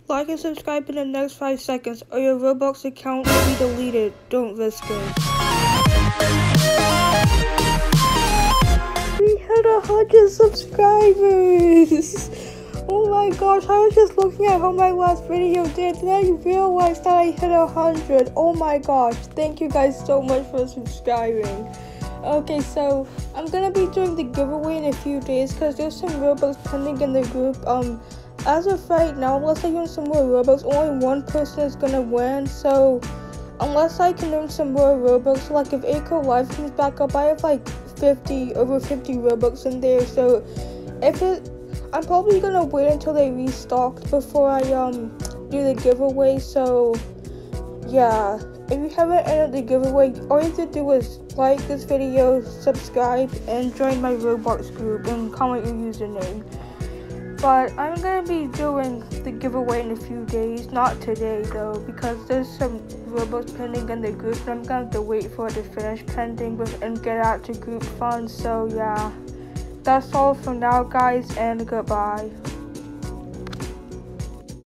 Like and subscribe in the next 5 seconds or your Roblox account will be deleted. Don't risk it. We hit 100 subscribers! Oh my gosh, I was just looking at how my last video did and I realized that I hit 100. Oh my gosh, thank you guys so much for subscribing. Okay, so I'm gonna be doing the giveaway in a few days because there's some Robux pending in the group. As of right now, unless I earn some more Robux, only one person is gonna win. So unless I can earn some more Robux, like if Aiko Live comes back up, I have like over 50 Robux in there. So I'm probably gonna wait until they restock before I do the giveaway. So yeah, if you haven't entered the giveaway, all you have to do is like this video, subscribe, and join my Roblox group and comment your username. But I'm gonna be doing the giveaway in a few days, not today though, because there's some Robux pending in the group and I'm gonna have to wait for it to finish pending and get out to group funds. So yeah, that's all for now guys, and goodbye.